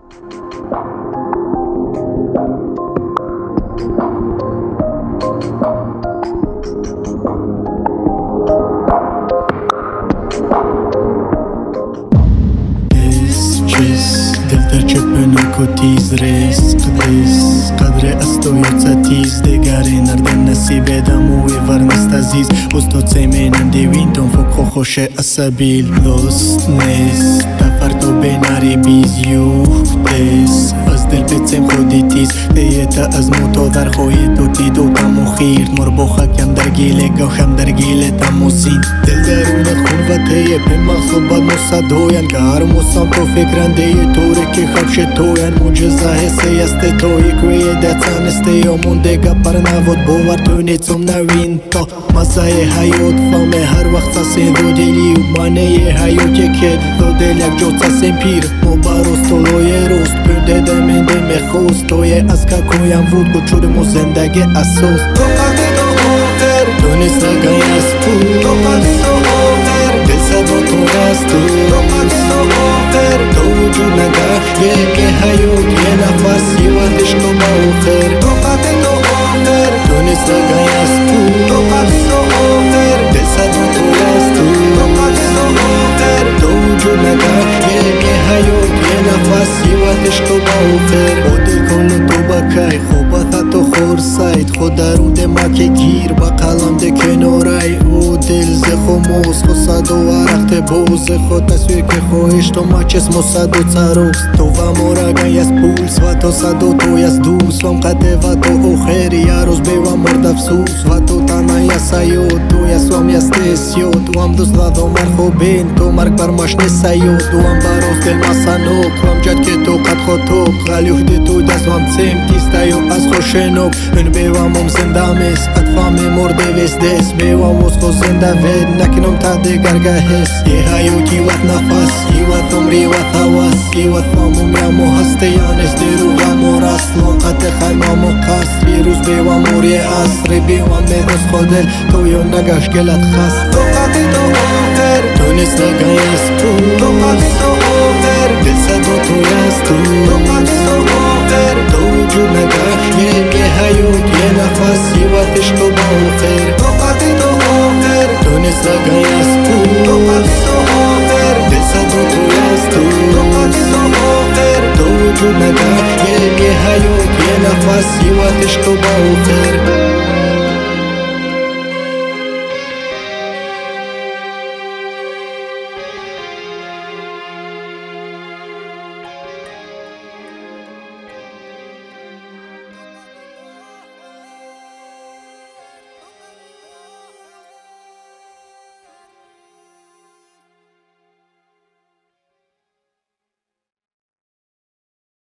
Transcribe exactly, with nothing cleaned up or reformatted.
و تیز رست قدس قدر است و یوتسا تیز دگری نردن نصیب دموی ورنست عزیز استو تیمینم دیوین تون فکر خوش اسابیل دوست نیست تفر تو بیناری بیز یوفتیس از دل بتیم خودی تیز دیتا از موتو در خوی تو تیدو تمو خیر مربو خکم در گیله گوشم در گیله تمو سین دل درون خون و تیه پیم صحبت مصدوین که هر موسم تو فکرن دیه طوره که خبش توین معجزه حسی است توی کوی دتان است یا موندگا پر نوود باور تو نیتم نوین تا مسای حیات فامه هر وقت ساسین رو دلی و مانه حیات که دو دل یک جوت ساسین پیر مباروست تو لوی روست پرده دمین دم خوست توی از که کویم وود گو چود مو زندگی اساس تو قدی تو آخر تو نیست نگای از پول تو قدی تو آخر دل سبا تو از تو تو قدی تو آخر تو وجود نگاه یک حیات یه نفس یوادش تو با آخر تو قدی تو آخر تو نیست نگای از پول تو قدی تو آخر دل سبا تو از تو تو قدی تو آخر تو وجود نگاه یک حیات یه نفس یوادش تو با آخر بودی کل تو بکای خوبت تو خور سایت خود درون دمک گیر با قلم ده کنارای او دل زخو موز خو صد و عرقت بوز خود تصویر که خویش تو مچس مصد و تروس تو و مرگای از پولس و تو صد و توی از دوست وم قده و تو او خیری یا روز بی و مرد افسوس و تو تنهای از سیود توی از وم یسته سیود وم دوست و دو مرخو بین تو مرگ بر مشن سیود وم براز دل مسانوک وم جد که تو قد خود توک غلیوه دی تو دست وم تیم تیستایو از خوشنوک من بی و مم زنده میس اتفامی مرده ویس دیس بی و موز خو زنده وید نکنم تا دیگر گهیس یه حیوتی وقت نفس یه وقت عمری وقت حواس یه وقت فاموم یا مو هستیان است دیرو و مورست لوقت خیمام و قصر یه روز بی و موری عصری بی و میدوز خودل تو یو نگاش گلت خست تو قدی تو آخر تو نیست نگای از پول تو قدی تو آخر دل سد و توی از تو تو قدی تو آخر تو وجود نگاه یک حیوت یه نفس یوادش تو با آخر تو قدی تو آخر تو نیست نگای از پول تو قدی تو آخر دل سد و توی از تو تو قدی تو آخر تو وجود نگاه یک حیوت یه نفس یوادش تو با آخر